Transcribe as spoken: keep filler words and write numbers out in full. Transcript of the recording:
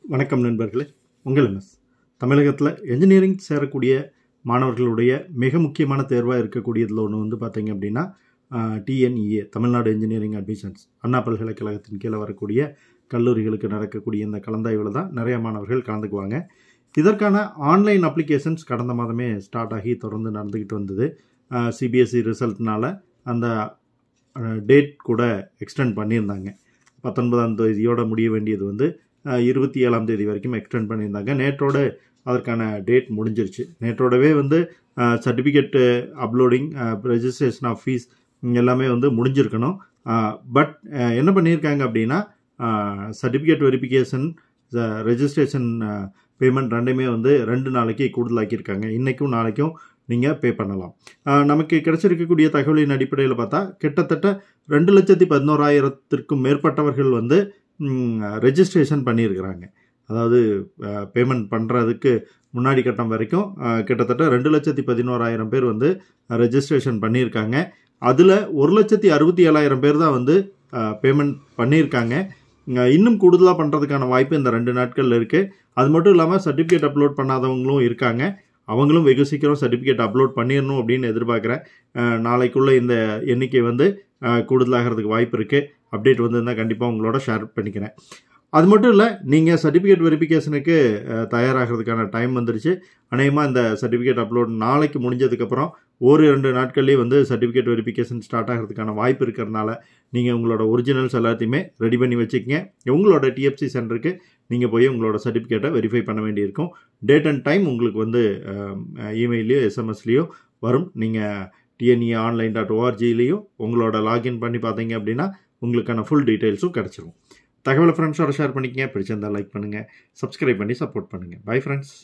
வணக்கம் நண்பர்களே, உங்கள் எம்எஸ். தமிழகத்தில் என்ஜினியரிங் சேரக்கூடிய மாணவர்களுடைய மிக முக்கியமான தேர்வாக இருக்கக்கூடியதில் ஒன்று வந்து பார்த்தீங்க அப்படின்னா TNEA, Tamil Nadu engineering admissions, Anna பல்கலைக்கழகத்தின் கீழே வரக்கூடிய கல்லூரிகளுக்கு நடக்கக்கூடிய இந்த கலந்தாய்வில் தான் நிறைய மாணவர்கள் கலந்துக்குவாங்க. இதற்கான ஆன்லைன் அப்ளிகேஷன்ஸ் கடந்த மாதமே ஸ்டார்ட் ஆகி தொடர்ந்து நடந்துக்கிட்டு வந்தது. சிபிஎஸ்சி ரிசல்ட்னால அந்த டேட் கூட எக்ஸ்டெண்ட் பண்ணியிருந்தாங்க. பத்தொன்பதாம் தேதியோட முடிய வேண்டியது வந்து இருபத்தி ஏழாம் தேதி வரைக்கும் எக்ஸ்டெண்ட் பண்ணியிருந்தாங்க. நேற்றோட அதற்கான டேட் முடிஞ்சிருச்சு. நேற்றோடவே வந்து certificate uploading, registration of fees எல்லாமே வந்து முடிஞ்சிருக்கணும். பட் என்ன பண்ணியிருக்காங்க அப்படின்னா, சர்டிஃபிகேட் வெரிஃபிகேஷன், ரெஜிஸ்ட்ரேஷன் பேமெண்ட் ரெண்டுமே வந்து ரெண்டு நாளைக்கு கூடுதலாக்கியிருக்காங்க. இன்றைக்கும் நாளைக்கும் நீங்கள் பே பண்ணலாம். நமக்கு கிடைச்சிருக்கக்கூடிய தகவலின் அடிப்படையில் பார்த்தா கிட்டத்தட்ட ரெண்டு லட்சத்தி பதினோராயிரத்திற்கும் மேற்பட்டவர்கள் வந்து ரெஜிஸ்ட்ரேஷன் பண்ணியிருக்கிறாங்க. அதாவது பேமெண்ட் பண்ணுறதுக்கு முன்னாடி கட்டம் வரைக்கும் கிட்டத்தட்ட ரெண்டு லட்சத்தி பதினோராயிரம் பேர் வந்து ரெஜிஸ்ட்ரேஷன் பண்ணியிருக்காங்க. அதில் ஒரு லட்சத்தி அறுபத்தி ஏழாயிரம் பேர் தான் வந்து பேமெண்ட் பண்ணியிருக்காங்க. இன்னும் கூடுதலாக பண்ணுறதுக்கான வாய்ப்பு இந்த ரெண்டு நாட்களில் இருக்குது. அது மட்டும் இல்லாமல் சர்டிஃபிகேட் அப்லோட் பண்ணாதவங்களும் இருக்காங்க. அவங்களும் வெகு சீக்கிரம் சர்டிஃபிகேட் அப்லோட் பண்ணிடணும் அப்படின்னு எதிர்பார்க்குறேன். நாளைக்குள்ளே இந்த எண்ணிக்கை வந்து கூடுதலாகிறதுக்கு வாய்ப்பு இருக்குது. அப்டேட் வந்து கண்டிப்பாக உங்களோட ஷேர் பண்ணிக்கிறேன். அது மட்டும் இல்லை, நீங்கள் சர்டிஃபிகேட் வெரிஃபிகேஷனுக்கு தயாராகிறதுக்கான டைம் வந்துருச்சு. அநேகமாக இந்த சர்டிஃபிகேட் அப்லோட் நாளைக்கு முடிஞ்சதுக்கப்புறம் ஒரு ரெண்டு நாட்கள்லேயே வந்து சர்டிஃபிகேட் வெரிஃபிகேஷன் ஸ்டார்ட் ஆகிறதுக்கான வாய்ப்பு இருக்கிறதுனால நீங்கள் உங்களோட ஒரிஜினல்ஸ் எல்லாத்தையுமே ரெடி பண்ணி வச்சுக்கங்க. உங்களோட டிஎஃப்சி சென்டருக்கு நீங்கள் போய் உங்களோட சர்டிஃபிகேட்டை வெரிஃபை பண்ண வேண்டியிருக்கும். டேட் அண்ட் டைம் உங்களுக்கு வந்து இமெயிலையோ எஸ்எம்எஸ்லேயோ வரும். நீங்கள் டிஎன்இஏ ஆன்லைன் டாட் ஓஆர்ஜிலையும் உங்களோட லாகின் பண்ணி பார்த்தீங்க அப்படின்னா உங்களுக்கான ஃபுல் டீட்டெயில்ஸும் கிடச்சிரும். தகவலை ஃப்ரெண்ட்ஸோட ஷேர் பண்ணிக்கங்க. பிடிச்சிருந்தால் லைக் பண்ணுங்கள், சப்ஸ்கிரைப் பண்ணி சப்போர்ட் பண்ணுங்கள். Bye friends.